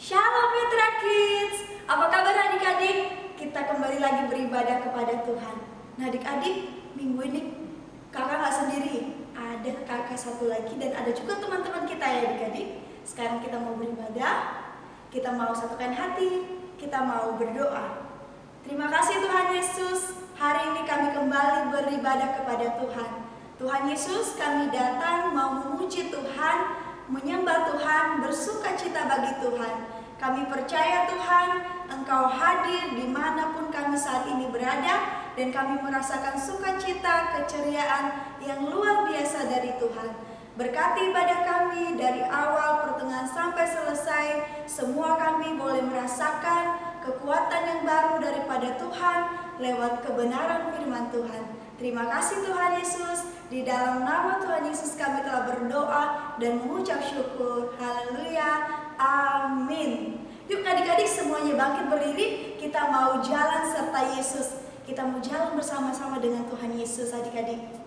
Shalom Petra Kids. Apa kabar adik-adik? Kita kembali lagi beribadah kepada Tuhan. Nah adik-adik, minggu ini kakak gak sendiri. Ada kakak satu lagi dan ada juga teman-teman kita ya adik-adik. Sekarang kita mau beribadah, kita mau satukan hati, kita mau berdoa. Terima kasih Tuhan Yesus. Hari ini kami kembali beribadah kepada Tuhan. Tuhan Yesus, kami datang mau memuji Tuhan, menyembah Tuhan, bersuka cita bagi Tuhan. Kami percaya Tuhan, Engkau hadir dimanapun kami saat ini berada, dan kami merasakan sukacita, keceriaan yang luar biasa dari Tuhan. Berkati ibadah kami dari awal, pertengahan sampai selesai. Semua kami boleh merasakan kekuatan yang baru daripada Tuhan lewat kebenaran firman Tuhan. Terima kasih Tuhan Yesus. Di dalam nama Tuhan Yesus kami telah berdoa dan mengucap syukur. Haleluya. Amin. Yuk adik-adik semuanya bangkit berdiri. Kita mau jalan serta Yesus. Kita mau jalan bersama-sama dengan Tuhan Yesus adik-adik.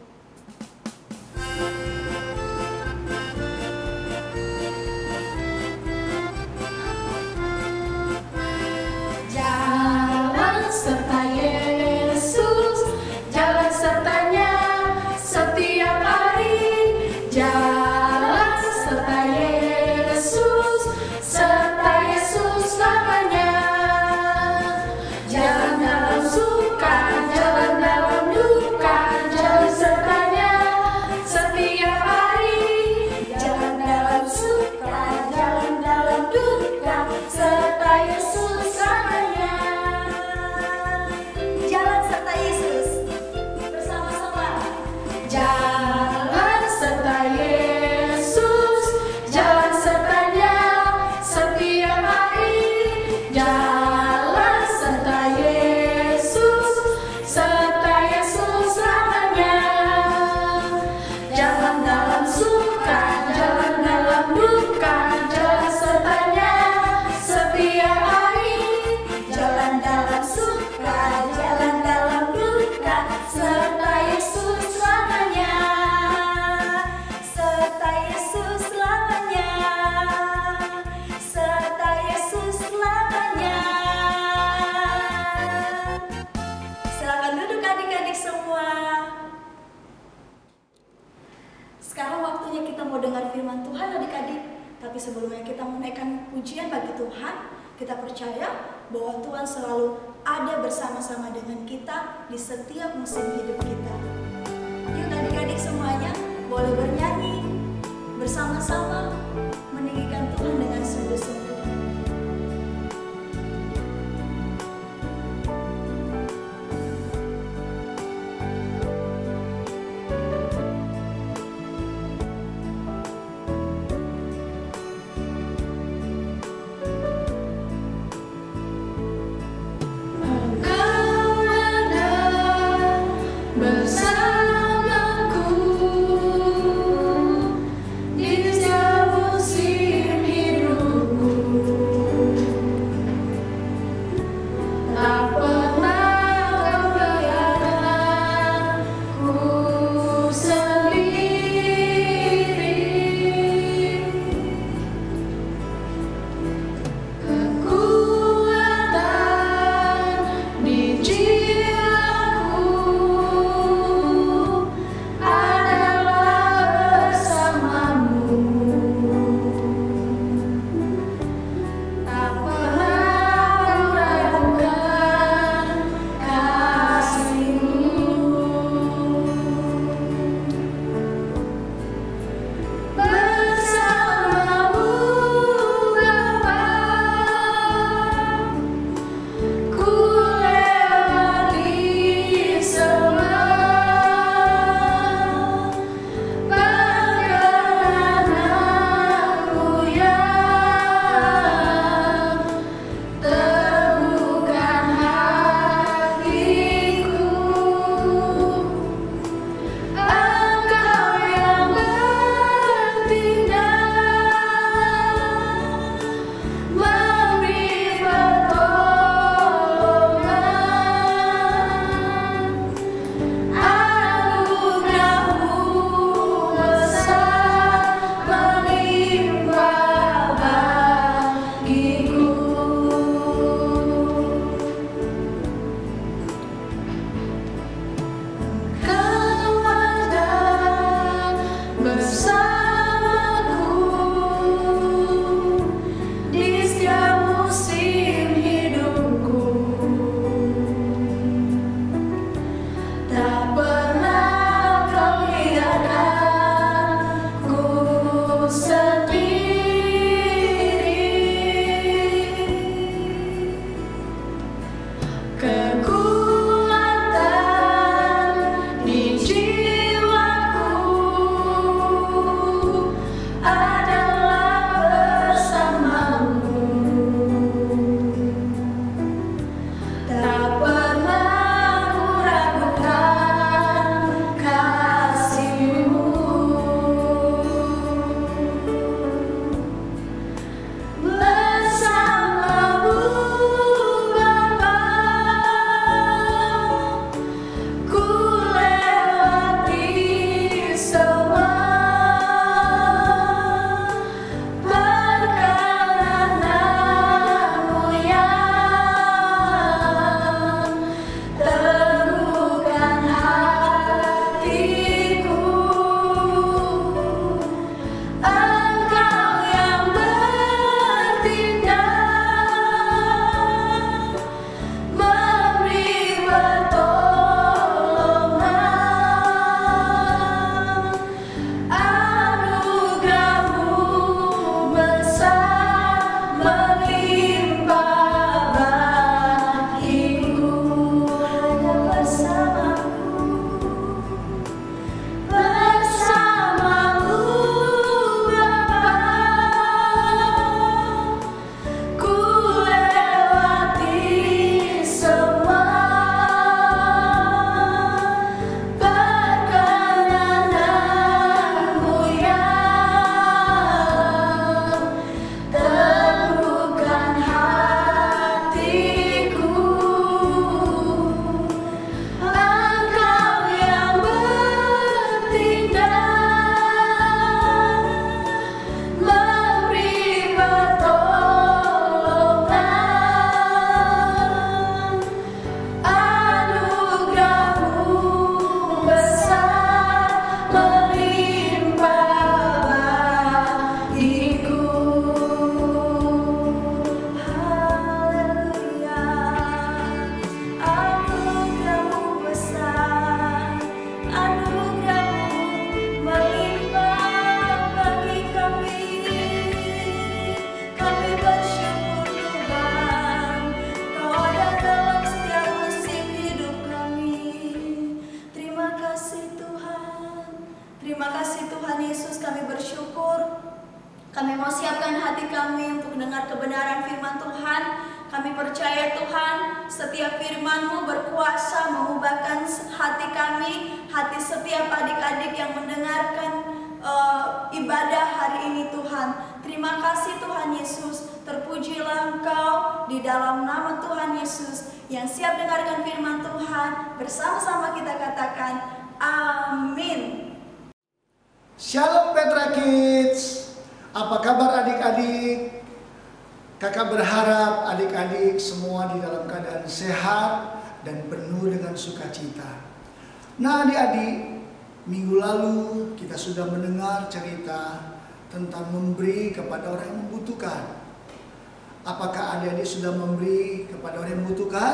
Jalan serta Yesus, jalan sertanya setiap hari. Jalan serta Yesus, serta Yesus selamanya. Jalan dalam suka, jalan dalam duka, jalan sertanya setiap hari. Jalan dalam suka, jalan dalam duka, serta Yesus selamanya. Jalan serta Yesus. Bersama-sama. Jalan serta Yesus, jalan sertanya setiap hari. Jalan serta Yesus, serta Yesus selamanya. Jalan dalam suka, jalan dalam duka, jalan sertanya setiap hari. Jalan dalam suka, jalan dalam duka, serta Yesus selamanya. Serta Yesus selamanya. Serta Yesus selamanya. Silakan duduk adik-adik semua. Sekarang waktunya kita mau dengar firman Tuhan adik-adik. Tapi sebelumnya kita menaikkan pujian bagi Tuhan. Kita percaya bahwa Tuhan selalu ada bersama-sama dengan kita di setiap musim hidup kita. Yuk adik-adik semuanya boleh bernyanyi bersama-sama meninggikan Tuhan dengan sungguh-sungguh. Engkau ada bersama Terima kasih Tuhan Yesus, kami bersyukur. Kami mau siapkan hati kami untuk dengar kebenaran firman Tuhan. Kami percaya Tuhan, setiap firman-Mu berkuasa mengubahkan hati kami, hati setiap adik-adik yang mendengarkan ibadah hari ini Tuhan. Terima kasih Tuhan Yesus, terpujilah Engkau di dalam nama Tuhan Yesus. Yang siap dengarkan firman Tuhan, bersama-sama kita katakan amin. Shalom Petra Kids, apa kabar adik-adik? Kakak berharap adik-adik semua di dalam keadaan sehat dan penuh dengan sukacita. Nah adik-adik, minggu lalu kita sudah mendengar cerita tentang memberi kepada orang yang membutuhkan. Apakah adik-adik sudah memberi kepada orang yang membutuhkan?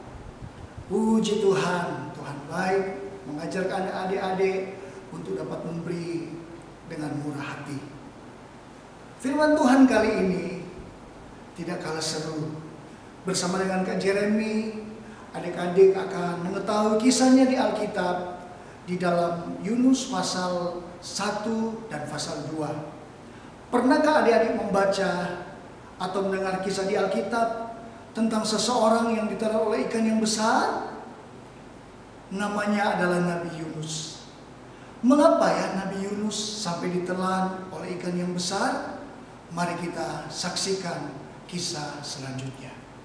Puji Tuhan, Tuhan baik mengajarkan adik-adik untuk dapat memberi dengan murah hati. Firman Tuhan kali ini tidak kalah seru. Bersama dengan Kak Jeremy, adik-adik akan mengetahui kisahnya di Alkitab di dalam Yunus pasal 1 dan pasal 2. Pernahkah adik-adik membaca atau mendengar kisah di Alkitab tentang seseorang yang ditelan oleh ikan yang besar? Namanya adalah Nabi Yunus. Mengapa ya Nabi Yunus sampai ditelan oleh ikan yang besar? Mari kita saksikan kisah selanjutnya.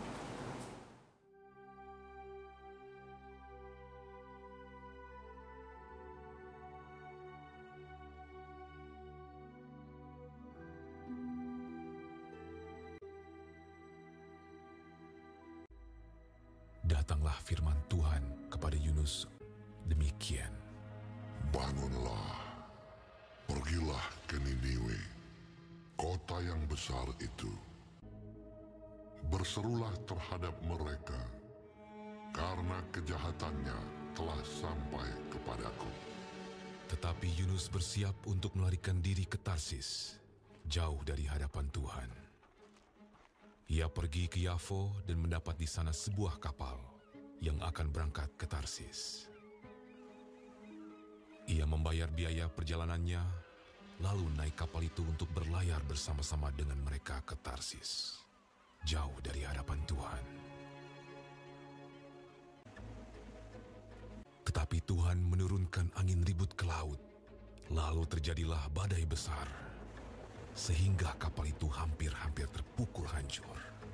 Datanglah firman Tuhan kepada Yunus demikian. Bangunlah, pergilah ke Niniwe, kota yang besar itu. Berserulah terhadap mereka, karena kejahatannya telah sampai kepadaku. Tetapi Yunus bersiap untuk melarikan diri ke Tarsis, jauh dari hadapan Tuhan. Ia pergi ke Yafo dan mendapat di sana sebuah kapal yang akan berangkat ke Tarsis. Ia membayar biaya perjalanannya, lalu naik kapal itu untuk berlayar bersama-sama dengan mereka ke Tarsis, jauh dari hadapan Tuhan. Tetapi Tuhan menurunkan angin ribut ke laut, lalu terjadilah badai besar, sehingga kapal itu hampir-hampir terpukul hancur.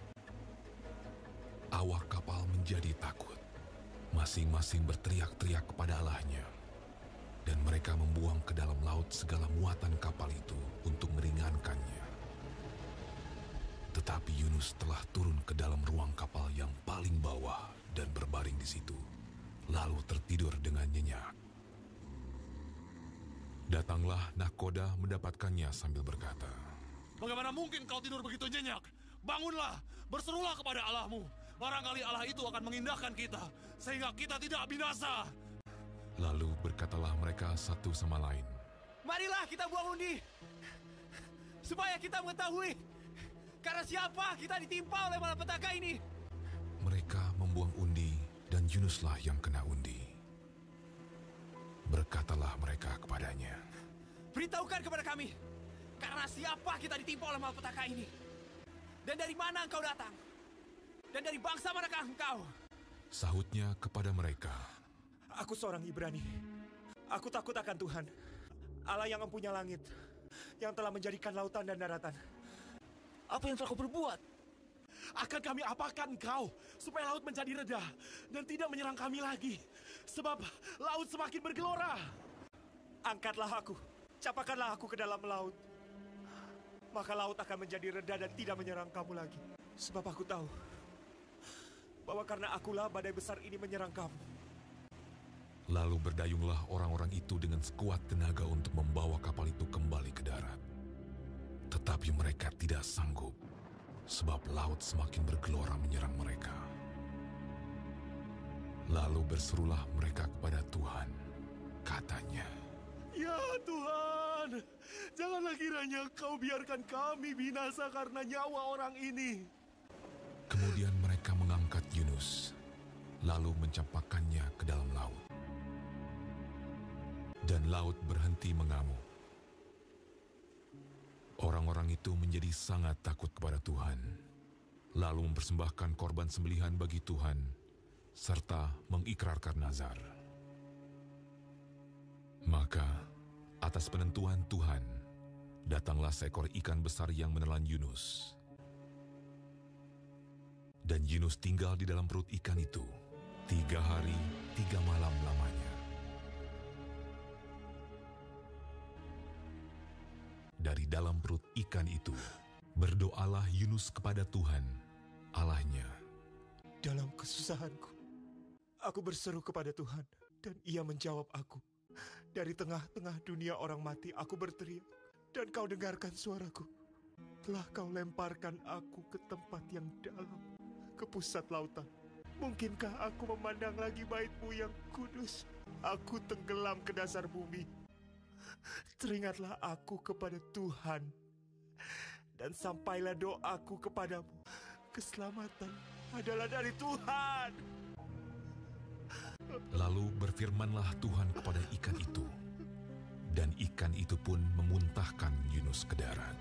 Awak kapal menjadi takut, masing-masing berteriak-teriak kepada Allahnya. Dan mereka membuang ke dalam laut segala muatan kapal itu untuk meringankannya. Tetapi Yunus telah turun ke dalam ruang kapal yang paling bawah dan berbaring di situ, lalu tertidur dengan nyenyak. Datanglah nahkoda mendapatkannya sambil berkata, "Bagaimana mungkin kau tidur begitu nyenyak? Bangunlah, berserulah kepada Allahmu. Barangkali Allah itu akan mengindahkan kita, sehingga kita tidak binasa." Lalu berkatalah mereka satu sama lain, "Marilah kita buang undi, supaya kita mengetahui karena siapa kita ditimpa oleh malapetaka ini." Mereka membuang undi dan Yunuslah yang kena undi. Berkatalah mereka kepadanya, "Beritahukan kepada kami, karena siapa kita ditimpa oleh malapetaka ini? Dan dari mana engkau datang? Dan dari bangsa manakah engkau?" Sahutnya kepada mereka, "Aku seorang Ibrani. Aku takut akan Tuhan, Allah yang mempunyai langit, yang telah menjadikan lautan dan daratan." "Apa yang telah kau berbuat? Akan kami apakan engkau, supaya laut menjadi reda dan tidak menyerang kami lagi? Sebab laut semakin bergelora." "Angkatlah aku, capakanlah aku ke dalam laut. Maka laut akan menjadi reda dan tidak menyerang kamu lagi. Sebab aku tahu bahwa karena akulah badai besar ini menyerang kamu." Lalu berdayunglah orang-orang itu dengan sekuat tenaga untuk membawa kapal itu kembali ke darat. Tetapi mereka tidak sanggup, sebab laut semakin bergelora menyerang mereka. Lalu berserulah mereka kepada Tuhan, katanya, Ya Tuhan, janganlah kiranya Kau biarkan kami binasa karena nyawa orang ini. Kemudian mereka mengangkat Yunus, lalu mencampakkannya ke dalam laut. Dan laut berhenti mengamuk. Orang-orang itu menjadi sangat takut kepada Tuhan, lalu mempersembahkan korban sembelihan bagi Tuhan, serta mengikrarkan nazar. Maka, atas penentuan Tuhan, datanglah seekor ikan besar yang menelan Yunus. Dan Yunus tinggal di dalam perut ikan itu 3 hari 3 malam lamanya. Dari dalam perut ikan itu, berdoalah Yunus kepada Tuhan, Allahnya. Dalam kesusahanku, aku berseru kepada Tuhan, dan Ia menjawab aku. Dari tengah-tengah dunia orang mati, aku berteriak, dan Kau dengarkan suaraku. Telah Kau lemparkan aku ke tempat yang dalam, ke pusat lautan. Mungkinkah aku memandang lagi bait-Mu yang kudus? Aku tenggelam ke dasar bumi. Teringatlah aku kepada Tuhan, dan sampailah doaku kepadamu. Keselamatan adalah dari Tuhan. Lalu berfirmanlah Tuhan kepada ikan itu, dan ikan itu pun memuntahkan Yunus ke darat.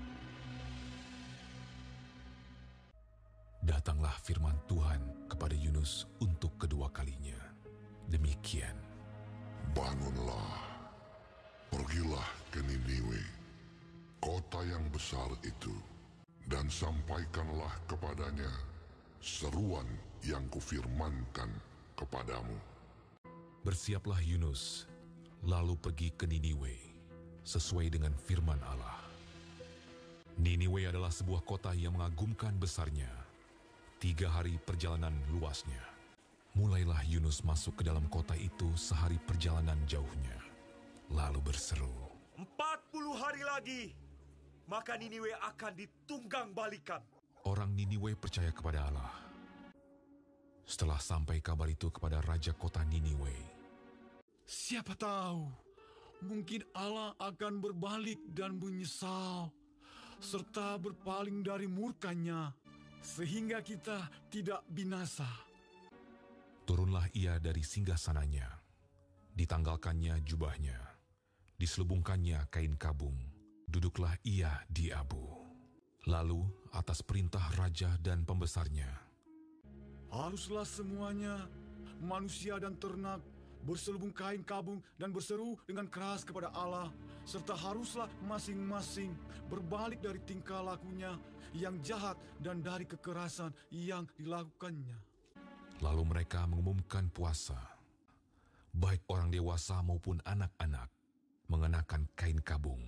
Datanglah firman Tuhan kepada Yunus untuk kedua kalinya. Demikian. Bangunlah, pergilah ke Niniwe, kota yang besar itu, dan sampaikanlah kepadanya seruan yang kufirmankan kepadamu. Bersiaplah Yunus, lalu pergi ke Niniwe, sesuai dengan firman Allah. Niniwe adalah sebuah kota yang mengagumkan besarnya. 3 hari perjalanan luasnya. Mulailah Yunus masuk ke dalam kota itu sehari perjalanan jauhnya. Lalu berseru, 40 hari lagi, maka Niniwe akan ditunggang balikan. Orang Niniwe percaya kepada Allah. Setelah sampai kabar itu kepada raja kota Niniwe, Siapa tahu, mungkin Allah akan berbalik dan menyesal, serta berpaling dari murkanya, sehingga kita tidak binasa. turunlah ia dari singgasananya, ditanggalkannya jubahnya, diselubungkannya kain kabung, duduklah ia di abu. Lalu atas perintah raja dan pembesarnya, Haruslah semuanya, manusia dan ternak, berselubung kain kabung dan berseru dengan keras kepada Allah, serta haruslah masing-masing berbalik dari tingkah lakunya yang jahat dan dari kekerasan yang dilakukannya. lalu mereka mengumumkan puasa, baik orang dewasa maupun anak-anak, mengenakan kain kabung.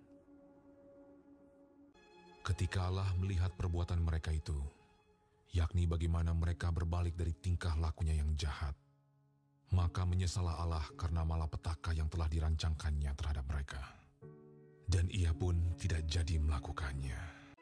Ketika Allah melihat perbuatan mereka itu, yakni bagaimana mereka berbalik dari tingkah lakunya yang jahat, maka menyesallah Allah karena malapetaka yang telah dirancangkannya terhadap mereka. Dan ia pun tidak jadi melakukannya.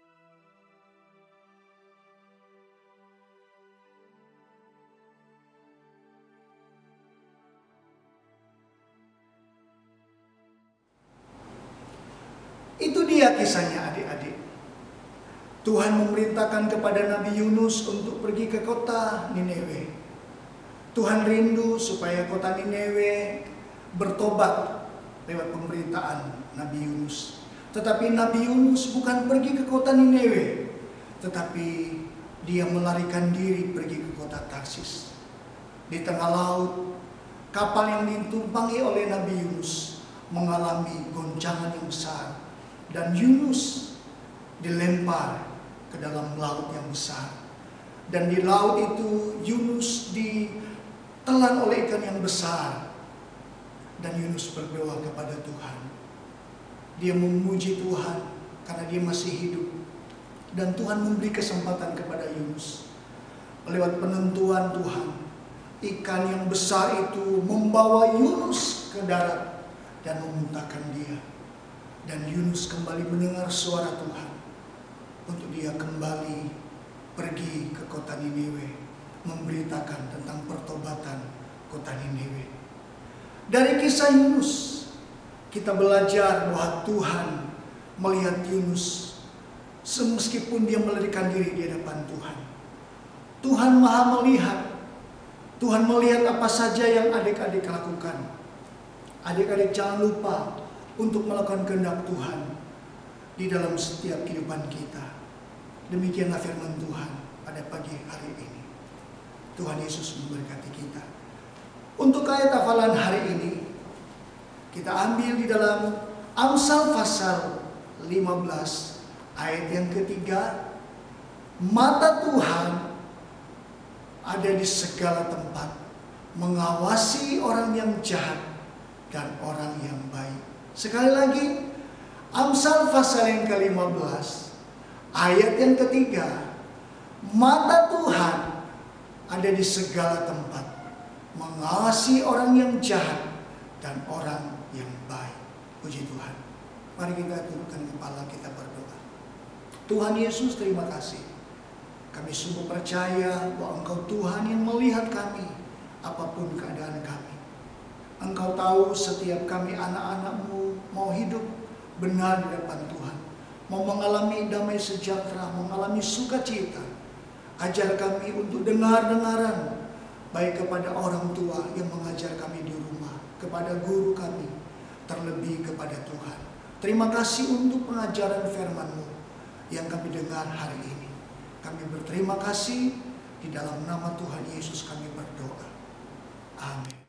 Itu dia kisahnya, adik-adik. Tuhan memerintahkan kepada Nabi Yunus untuk pergi ke kota Niniwe. Tuhan rindu supaya kota Niniwe bertobat lewat pemberitaan Nabi Yunus. Tetapi Nabi Yunus bukan pergi ke kota Niniwe, tetapi dia melarikan diri pergi ke kota Tarsis. Di tengah laut, kapal yang ditumpangi oleh Nabi Yunus mengalami goncangan yang besar, dan Yunus dilempar ke dalam laut yang besar. Dan di laut itu Yunus ditelan oleh ikan yang besar. Dan Yunus berdoa kepada Tuhan. Dia memuji Tuhan karena dia masih hidup. Dan Tuhan memberi kesempatan kepada Yunus. Lewat penentuan Tuhan, ikan yang besar itu membawa Yunus ke darat dan memuntahkan dia. Dan Yunus kembali mendengar suara Tuhan untuk dia kembali pergi ke kota Niniwe, memberitakan tentang pertobatan kota Niniwe. Dari kisah Yunus kita belajar bahwa Tuhan melihat Yunus meskipun dia melarikan diri di hadapan Tuhan. Tuhan Maha melihat. Tuhan melihat apa saja yang adik-adik lakukan. Adik-adik jangan lupa untuk melakukan kehendak Tuhan di dalam setiap kehidupan kita. Demikianlah firman Tuhan pada pagi hari ini. Tuhan Yesus memberkati kita. Untuk ayat hafalan hari ini, kita ambil di dalam Amsal pasal 15 ayat yang ketiga. Mata Tuhan ada di segala tempat, mengawasi orang yang jahat dan orang yang baik. Sekali lagi, Amsal pasal yang ke-15 ayat yang ketiga. Mata Tuhan ada di segala tempat, mengawasi orang yang jahat dan orang yang baik. Puji Tuhan. Mari kita tundukkan kepala, kita berdoa. Tuhan Yesus, terima kasih. Kami sungguh percaya bahwa Engkau Tuhan yang melihat kami apapun keadaan kami. Engkau tahu setiap kami anak-anak-Mu mau hidup benar di depan Tuhan, mau mengalami damai sejahtera, mengalami sukacita. Ajar kami untuk dengar-dengaran, baik kepada orang tua yang mengajar kami di rumah, kepada guru kami, terlebih kepada Tuhan. Terima kasih untuk pengajaran firman-Mu yang kami dengar hari ini. Kami berterima kasih, di dalam nama Tuhan Yesus kami berdoa. Amin.